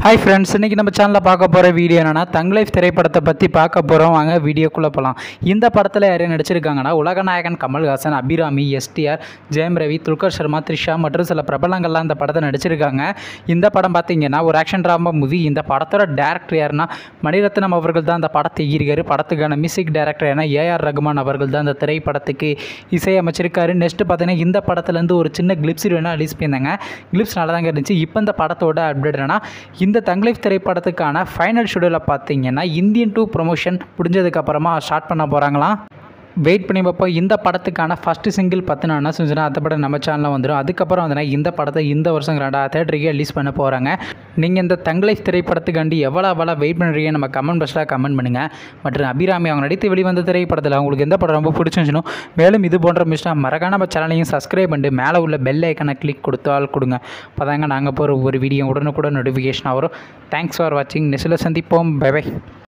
Hi friends, இன்றைக்கி நம்ம சேனலில் பார்க்க போகிற வீடியோ என்னென்னா தங் லைஃப் திரைப்படத்தை பற்றி பார்க்க போகிறோம். வாங்க வீடியோக்குள்ளே போகலாம். இந்த படத்தில் யாரையும் நடிச்சிருக்காங்கன்னா உலகநாயகன் கமல்ஹாசன், அபிராமி, எஸ்டிஆர், ஜெயம் ரவி, துல்கர் சர்மா, த்ரிஷா மற்றும் சில பிரபலங்கள்லாம் இந்த படத்தை நடிச்சிருக்காங்க. இந்த படம் பார்த்திங்கன்னா ஒரு ஆக்ஷன் ட்ராமா மூவி. இந்த படத்தோட டேரக்டர் யாருன்னா மணிரத்னம் அவர்கள் தான் இந்த படத்தை இயக்கியிருக்காரு. படத்துக்கான மியூசிக் டேரக்டர் ஏன்னா ஏஆர் ரகுமான் அவர்கள் தான் இந்த திரைப்படத்துக்கு இசையமைச்சிருக்காரு. நெக்ஸ்ட்டு பார்த்தீங்கன்னா இந்த படத்துலேருந்து ஒரு சின்ன கிளிப்ஸ் வேணால் ரிலீஸ் பண்ணியிருந்தாங்க. கிளிப்ஸ் நல்லா தாங்க இருந்துச்சு. இப்போ இந்த படத்தோட அப்டேட் என்னன்னா இந்த தங் லைஃப் திரைப்படத்துக்கான ஃபைனல் ஷெடியூலில் பார்த்தீங்கன்னா இந்தியன் 2 ப்ரொமோஷன் முடிஞ்சதுக்கப்புறமா ஸ்டார்ட் பண்ண போகிறாங்களாம். வெயிட் பண்ணி பார்ப்போம். இந்த படத்துக்கான ஃபஸ்ட்டு சிங்கிள் 10 நாள்னா செஞ்சுன்னா அந்த படம் நம்ம சேனலில் வந்துடும். அதுக்கப்புறம் வந்து இந்த படத்தை இந்த வருஷம் தேட்டருக்கு ரிலீஸ் பண்ண போகிறாங்க. நீங்கள் இந்த தங் லைஃப் திரைப்படத்துக்காண்டி எவ்வளோ வெயிட் பண்ணுறீங்க நம்ம கமெண்ட் பாக்ஸில் கமெண்ட் பண்ணுங்கள். மற்றும் அபிராமி அவங்க நடித்து வெளிவந்த திரைப்படத்தில் அவங்களுக்கு எந்த படம் ரொம்ப பிடிச்சிருந்துச்சுனோ மேலும் இது போன்ற மிஸ்டா மறக்காம நம்ம சேனலையும் சப்ஸ்கிரைப் பண்ணிட்டு மேலே உள்ள பெல் ஐக்கனை கிளிக் கொடுத்தால் கொடுங்க. அப்போ தாங்க நாங்கள் போகிற ஒரு வீடியோ உடனுக்குடன் நோட்டிஃபிகேஷன் வரும். தேங்க்ஸ் ஃபார் வாட்சிங். நெக்ஸ்ட்டில் சந்திப்போம். Bye by.